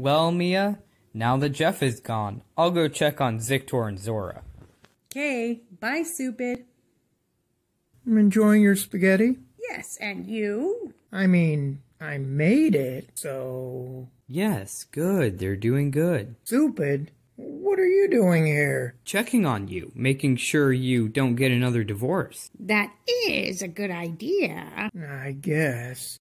Well, Mia, now that Jeff is gone, I'll go check on Zictor and Zora. Okay, bye, Supid. I'm enjoying your spaghetti. Yes, and you? I mean, I made it, so... Yes, good. They're doing good. Stupid. What are you doing here? Checking on you, making sure you don't get another divorce. That is a good idea. I guess.